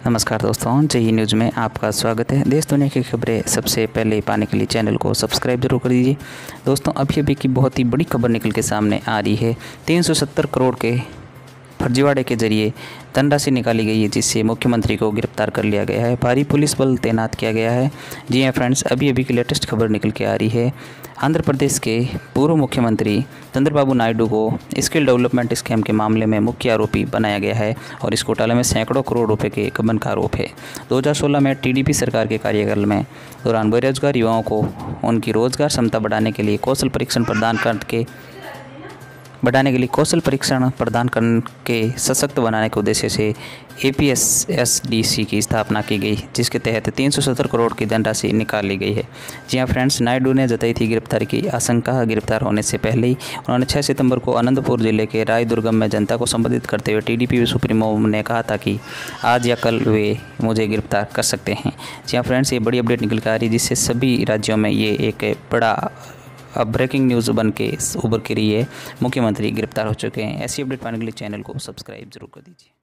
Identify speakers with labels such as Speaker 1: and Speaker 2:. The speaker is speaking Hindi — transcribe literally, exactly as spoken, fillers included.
Speaker 1: नमस्कार दोस्तों, जय न्यूज़ में आपका स्वागत है। देश दुनिया की खबरें सबसे पहले पाने के लिए चैनल को सब्सक्राइब जरूर कर दीजिए। दोस्तों, अभी अभी की बहुत ही बड़ी खबर निकल के सामने आ रही है। तीन सौ सत्तर करोड़ के फर्जीवाड़े के जरिए धनराशि निकाली गई है, जिससे मुख्यमंत्री को गिरफ्तार कर लिया गया है। भारी पुलिस बल तैनात किया गया है। जी हाँ फ्रेंड्स, अभी अभी की लेटेस्ट खबर निकल के आ रही है। आंध्र प्रदेश के पूर्व मुख्यमंत्री चंद्रबाबू नायडू को स्किल डेवलपमेंट स्कैम के मामले में मुख्य आरोपी बनाया गया है और इस घोटाले में सैकड़ों करोड़ रुपए के गबन का आरोप है। दो हज़ार सोलह में टीडीपी सरकार के कार्यकाल में दौरान बेरोजगार युवाओं को उनकी रोजगार क्षमता बढ़ाने के लिए कौशल परीक्षण प्रदान करके बढ़ाने के लिए कौशल परीक्षण प्रदान करके सशक्त बनाने के उद्देश्य से A P S S D C की स्थापना की गई, जिसके तहत तीन सौ सत्तर करोड़ की धनराशि निकाल ली गई है। जी हाँ फ्रेंड्स, नायडू ने जताई थी गिरफ्तारी की आशंका। गिरफ्तार होने से पहले ही उन्होंने छह सितंबर को अनंतपुर जिले के रायदुर्गम में जनता को संबोधित करते हुए टीडीपी सुप्रीमो ने कहा था कि आज या कल वे मुझे गिरफ्तार कर सकते हैं। जी हाँ फ्रेंड्स, ये बड़ी अपडेट निकल कर आ रही है, जिससे सभी राज्यों में ये एक बड़ा अब ब्रेकिंग न्यूज़ बन के उभर के रही है। मुख्यमंत्री गिरफ्तार हो चुके हैं। ऐसी अपडेट पाने के लिए चैनल को सब्सक्राइब जरूर कर दीजिए।